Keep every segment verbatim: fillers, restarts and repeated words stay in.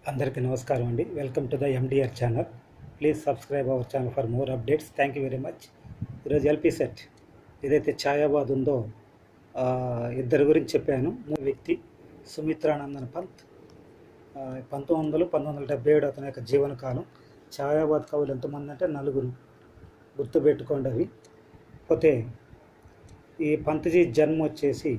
అందరికీ నమస్కారం అండి. Welcome to the NDR channel. Please subscribe our channel for more updates. Thank you very much. ఈరోజు LP set ఏదైతే ఛాయాబాద్ ఉందో ఇద్దరి గురించి చెప్పాను. మూడు వ్యక్తి సుమిత్రానందన్ పంత్, పంతొమ్మిది వందలు పంతొమ్మిది వందల డెబ్బై ఏడు అతని యొక్క జీవనకాలం. ఛాయాబాద్ కవులు ఎంతమంది అంటే నలుగురు, గుర్తుపెట్టుకోండి అవి. పోతే ఈ పంత్జీ జన్మ వచ్చేసి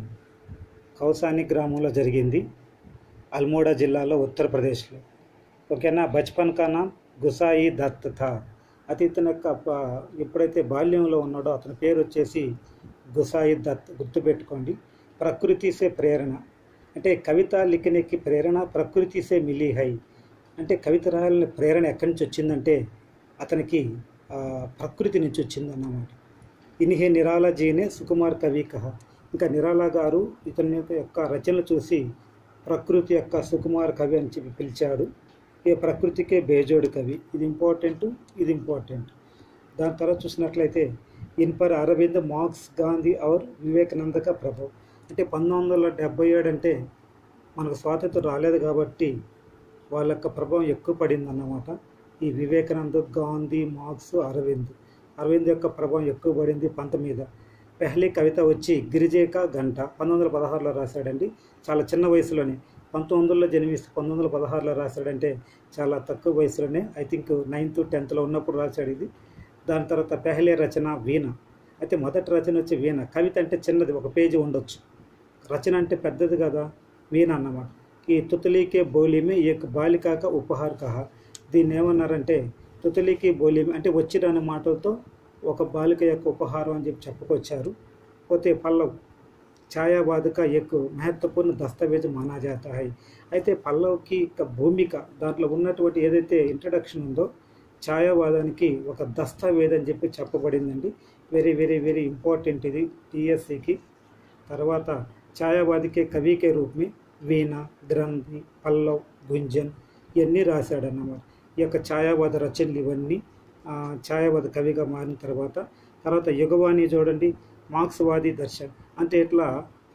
కౌసాని గ్రామంలో జరిగింది, అల్మోడా జిల్లాలో, ఉత్తరప్రదేశ్లో. ఓకేనా. బచ్పన్ కా నామ్ గుసాయి దత్ థా. అది ఇతని యొక్క ఎప్పుడైతే బాల్యంలో ఉన్నాడో అతని పేరు వచ్చేసి గుసాయి దత్. గుర్తుపెట్టుకోండి. ప్రకృతి సే ప్రేరణ అంటే కవిత లిఖనేకి ప్రేరణ ప్రకృతి సే మిలీ హై అంటే కవిత రాయాలని ప్రేరణ ఎక్కడి నుంచి వచ్చిందంటే అతనికి ప్రకృతి నుంచి వచ్చిందన్నమాట. ఇన్హే నిరాలా జీనే సుకుమార్ కవి కహ. ఇంకా నిరాలా గారు ఇతని యొక్క రచనలు చూసి ప్రకృతి యొక్క సుకుమార్ కవి అని చెప్పి పిలిచాడు. ఈ ప్రకృతికే బేజోడు కవి. ఇది ఇంపార్టెంట్, ఇది ఇంపార్టెంట్. దాని తర్వాత చూసినట్లయితే ఇన్ పర్ అరవింద్, మార్క్స్, గాంధీ ఔర్ వివేకానందక ప్రభావ్. అంటే పంతొమ్మిది వందల డెబ్బై ఏడు అంటే మనకు స్వాతంత్రం రాలేదు కాబట్టి వాళ్ళ యొక్క ప్రభావం ఎక్కువ పడింది అన్నమాట. ఈ వివేకానంద, గాంధీ, మార్క్స్, అరవింద్ అరవింద్ యొక్క ప్రభావం ఎక్కువ పడింది పంత మీద. పెహ్లీ కవిత వచ్చి గిరిజేక గంట పంతొమ్మిది వందల పదహారులో రాశాడండి. చాలా చిన్న వయసులోనే, పంతొమ్మిది వందలలో జన్మిస్తే పంతొమ్మిది వందల పదహారులో రాశాడంటే చాలా తక్కువ వయసులోనే, ఐ థింక్ నైన్త్ టెన్త్లో ఉన్నప్పుడు రాశాడు ఇది. దాని తర్వాత పెహ్లే రచన వీణ. అయితే మొదటి రచన వచ్చి వీణ. కవిత అంటే చిన్నది, ఒక పేజీ ఉండొచ్చు. రచన అంటే పెద్దది కదా, వీణ అన్నమాట. ఈ తుతలీకే బోలిమే ఏక బాలికాక ఉపహార్ కహ. దీన్ని ఏమన్నారంటే తుతలీకి బోలిమే అంటే వచ్చిరాని మాటలతో ఒక బాలిక యొక్క ఉపహారం అని చెప్పి చెప్పుకొచ్చారు. పోతే పల్లవ్ ఛాయావాద్ కా ఎక్ మహత్వపూర్ణ దస్తావేజ్ మానా జాతా హై. అయితే పల్లవ్కి భూమిక దాంట్లో ఉన్నటువంటి ఏదైతే ఇంట్రడక్షన్ ఉందో ఛాయావాదానికి ఒక దస్తావేజ్ అని చెప్పి చెప్పబడిందండి. వెరీ వెరీ వెరీ ఇంపార్టెంట్ ఇది టీఎస్సీకి. తర్వాత ఛాయావాదికే కవికే రూపమే వీణ, గ్రంథి, పల్లవ్, గుంజన్ ఇవన్నీ రాశాడన్నమాట. ఈ యొక్క ఛాయావాద రచనలు ఇవన్నీ ఛాయావాద కవిగా మారిన తర్వాత తర్వాత యుగవాణి చూడండి, మార్క్స్వాది దర్శన్ అంటే ఇట్లా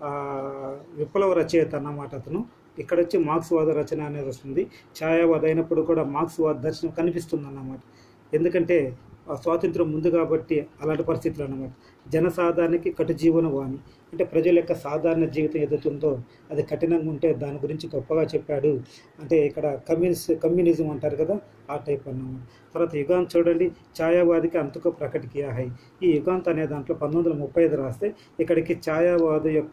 విప్లవ రచయిత అన్నమాట అతను. ఇక్కడ వచ్చి మార్క్స్వాద రచన అనేది వస్తుంది. ఛాయావాద అయినప్పుడు కూడా మార్క్స్వాద దర్శనం కనిపిస్తుంది అన్నమాట. ఎందుకంటే స్వాతంత్రం ముందు కాబట్టి అలాంటి పరిస్థితులు అన్నమాట. జనసాధారణకి కటు జీవన వాణి అంటే ప్రజల యొక్క సాధారణ జీవితం ఏదైతుందో అది కఠినంగా ఉంటే దాని గురించి గొప్పగా చెప్పాడు. అంటే ఇక్కడ కమ్యూనిస్ట్ కమ్యూనిజం అంటారు కదా, ఆ టైప్ అన్నమాట. తర్వాత యుగాంత్ చూడండి, ఛాయావాదికి అంతకు ప్రకటికియా హై. ఈ యుగాంత్ అనే దాంట్లో పంతొమ్మిది వందల ముప్పై ఐదు రాస్తే ఇక్కడికి ఛాయావాదు యొక్క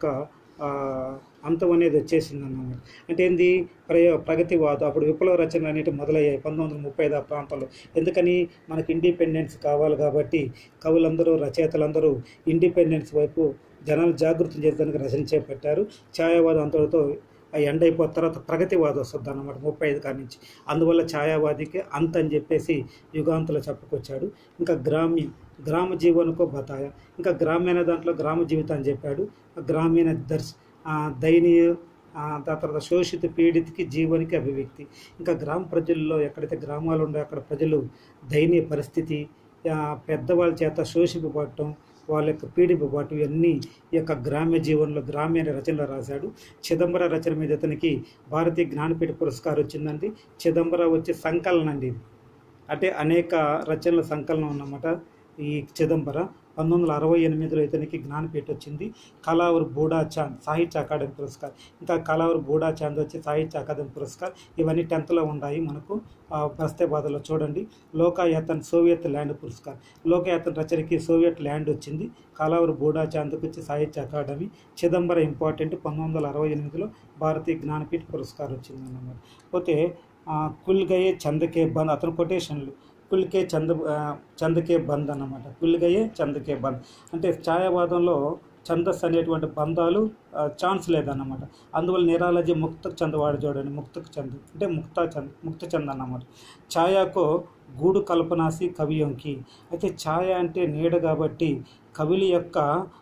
అంతం అనేది వచ్చేసింది అన్నమాట. అంటే ఏంది ప్రయ ప్రగతివాదం. అప్పుడు విప్లవ రచనలు అనేవి మొదలయ్యాయి పంతొమ్మిది వందల ముప్పై ఐదు ఆ ప్రాంతంలో. ఎందుకని మనకి ఇండిపెండెన్స్ కావాలి కాబట్టి కవులందరూ, రచయితలందరూ ఇండిపెండెన్స్ వైపు జనాలు జాగృతం చేయడానికి రచన చేపట్టారు. ఛాయావాదం అంతటితో ఎండ్ అయిపోయిన తర్వాత ప్రగతివాదం వస్తుంది అన్నమాట ముప్పై ఐదు కాడి నుంచి. అందువల్ల ఛాయావాదికి అంత అని చెప్పేసి యుగాంతలో చెప్పుకొచ్చాడు. ఇంకా గ్రామ్య గ్రామ జీవనకో బతాయ. ఇంకా గ్రామీణ దాంట్లో గ్రామ జీవితాన్ని చెప్పాడు. గ్రామీణ దర్శ దయనీయ దాని తర్వాత శోషిత పీడితకి జీవనికి అభివ్యక్తి. ఇంకా గ్రామ ప్రజల్లో ఎక్కడైతే గ్రామాలు ఉన్నాయో అక్కడ ప్రజలు దయనీయ పరిస్థితి, పెద్దవాళ్ళ చేత శోషింపబడటం, వాళ్ళ యొక్క పీడింపబడటం ఇవన్నీ ఈ యొక్క గ్రామ్య జీవనంలో గ్రామీణ రచనలో రాశాడు. చిదంబర రచన మీద ఇతనికి భారతీయ జ్ఞానపీఠ పురస్కారం వచ్చిందండి. చిదంబర వచ్చి సంకలనం అండి ఇది. అంటే అనేక రచనల సంకలనం అన్నమాట ఈ చిదంబర. పంతొమ్మిది వందల అరవై ఎనిమిదిలో ఇతనికి జ్ఞానపీఠ వచ్చింది. కళావర్ బూడా చాంద్ సాహిత్య అకాడమీ పురస్కార్. ఇంకా కళావర్ బూడా చాంద్ వచ్చి సాహిత్య అకాడమీ పురస్కార్. ఇవన్నీ టెన్త్లో ఉన్నాయి మనకు. బస్తేబాద్లో చూడండి. లోకాయతన్ సోవియత్ ల్యాండ్ పురస్కార్. లోకాయతన్ రచనకి సోవియట్ ల్యాండ్ వచ్చింది. కళావర్ బూడా చాంద్కి వచ్చి సాహిత్య అకాడమీ. చిదంబర ఇంపార్టెంట్, పంతొమ్మిది వందల అరవై ఎనిమిదిలో భారతీయ జ్ఞానపీఠ పురస్కారం వచ్చింది అన్నమాట. పోతే కుల్ గయే చందకే బంద్ అతని కొటేషన్లు. కుల్కే చంద చందకే బంద్ అన్నమాట. కుల్గయే చందకే బంద్ అంటే ఛాయావాదంలో ఛందస్సు అనేటువంటి బంధాలు ఛాన్స్ లేదన్నమాట. అందువల్ల నిరాలజీ ముక్త చంద్ వాడు చూడండి. ముక్త చంద్ అంటే ముక్త చంద్ ముక్త చంద్ అన్నమాట. ఛాయాకో గూడు కల్పనాసి కవియంకి. అయితే ఛాయ అంటే నీడ కాబట్టి కవుల యొక్క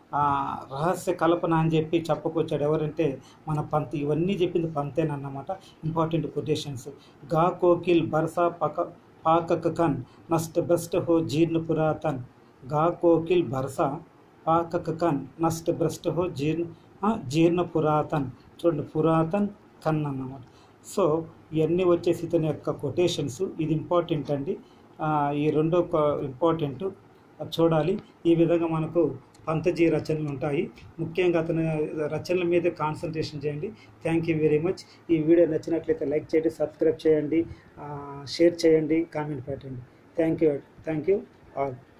రహస్య కల్పన అని చెప్పి చెప్పుకొచ్చాడు. ఎవరంటే మన పంత్. ఇవన్నీ చెప్పింది పంతేనన్నమాట. Important quotations. గా కోకిల్ బర్సా పక పాకక కన్ నష్ట భ్రష్ట హో జీర్ణ పురాతన్. గా కోకిల్ బర్సా పాకక కన్ నష్ట భ్రష్ట హో జీర్ణ జీర్ణ పురాతన్. చూడండి, పురాతన్ కన్ అన్నమాట. సో ఇవన్నీ వచ్చేసి ఇతని యొక్క కొటేషన్స్. ఇది ఇంపార్టెంట్ అండి. ఆ, ఈ రెండో ఇంపార్టెంట్ చూడాలి. ఈ విధంగా మనకు పంతజీ రచనలు ఉంటాయి. ముఖ్యంగా అతని రచనల మీద కాన్సన్ట్రేషన్ చేయండి. Thank you very much. ఈ వీడియో నచ్చినట్లయితే లైక్ చేయండి, సబ్స్క్రైబ్ చేయండి, షేర్ చేయండి, కామెంట్ పెట్టండి. Thank you thank you all.